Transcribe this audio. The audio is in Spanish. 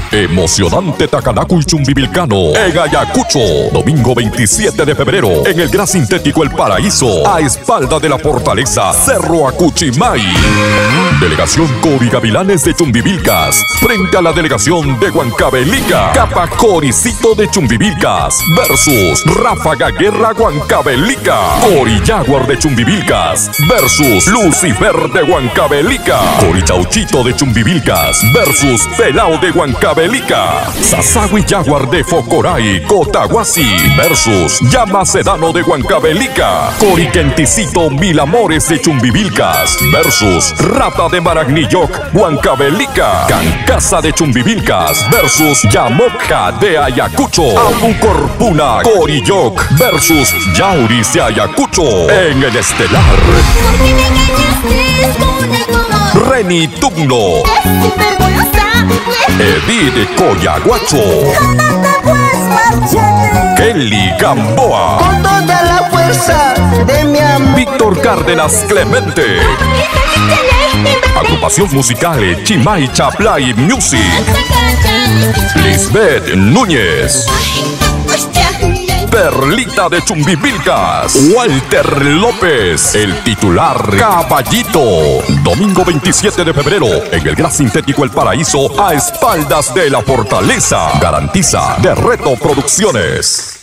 Emocionante Tacanacu y Chumbivilcano en Ayacucho. Domingo 27 de febrero en el Gran Sintético El Paraíso, a espalda de la fortaleza Cerro Acuchimay. Delegación Cori Gavilanes de Chumbivilcas frente a la delegación de Huancavelica. Capa Coricito de Chumbivilcas versus Ráfaga Guerra Huancavelica. Cori Jaguar de Chumbivilcas versus Lucifer de Huancavelica. Cori Chauchito de Chumbivilcas versus Pelao de Huancavelica. Sasagui Jaguar de Focoray, Cotahuasi versus Llama Sedano de Huancavelica. Cori Quenticito Mil Amores de Chumbivilcas versus Rata de Maragnilloc, Huancavelica. Cancasa de Chumbivilcas versus Yamoja de Ayacucho. Abucorpuna, Corilloc versus Yauris de Ayacucho. En el estelar, Reni Tugno, Edith Coyaguacho, Kelly Gamboa, con toda la fuerza de mi amor. Víctor Cárdenas Clemente. Agrupación musical Chimay Chaplay Music. Lisbeth Núñez. Perlita de Chumbivilcas, Walter López, el titular Caballito. Domingo 27 de febrero en el Gran Sintético El Paraíso, a espaldas de la fortaleza. Garantiza de Reto Producciones.